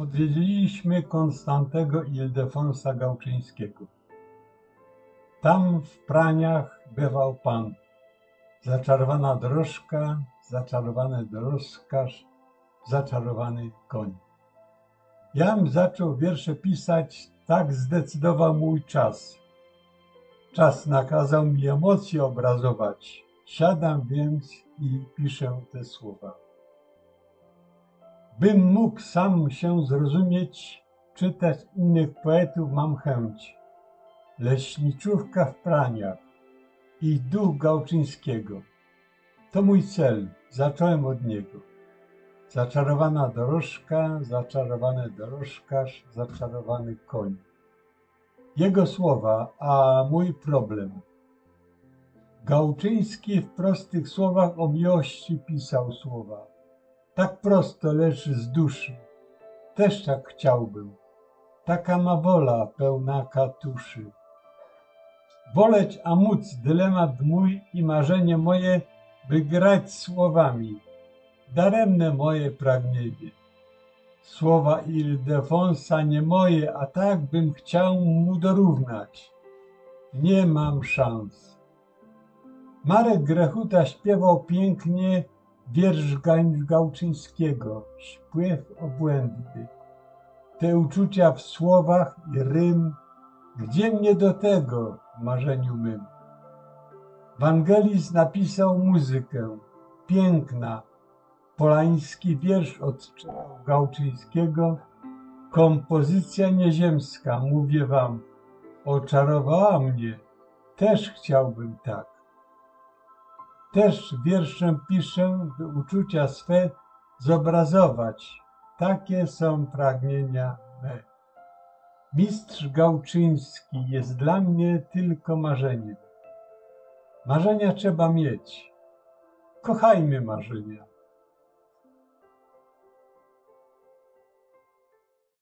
odwiedziliśmy Konstantego Ildefonsa Gałczyńskiego. Tam w Praniach bywał pan. Zaczarowana dorożka, zaczarowany dorożkarz, zaczarowany koń. Jam zaczął wiersze pisać, tak zdecydował mój czas. Czas nakazał mi emocje obrazować. Siadam więc i piszę te słowa. Bym mógł sam się zrozumieć, czytać innych poetów mam chęć. Leśniczówka w Praniach i duch Gałczyńskiego. To mój cel, zacząłem od niego. Zaczarowana dorożka, zaczarowany dorożkarz, zaczarowany koń. Jego słowa, a mój problem. Gałczyński w prostych słowach o miłości pisał słowa. Tak prosto, lecz z duszy. Też tak chciałbym. Taka ma wola pełna katuszy. Woleć, a móc, dylemat mój i marzenie moje, by grać słowami. Daremne moje pragnienie. Słowa Ildefonsa nie moje, a tak bym chciał mu dorównać. Nie mam szans. Marek Grechuta śpiewał pięknie wiersz Gałczyńskiego, śpiew obłędny. Te uczucia w słowach i rym, gdzie mnie do tego w marzeniu mym? Wangelis napisał muzykę, piękna, polański wiersz odczytał Gałczyńskiego, kompozycja nieziemska, mówię wam, oczarowała mnie, też chciałbym tak. Też wierszem piszę, by uczucia swe zobrazować, takie są pragnienia me. Mistrz Gałczyński jest dla mnie tylko marzeniem. Marzenia trzeba mieć. Kochajmy marzenia.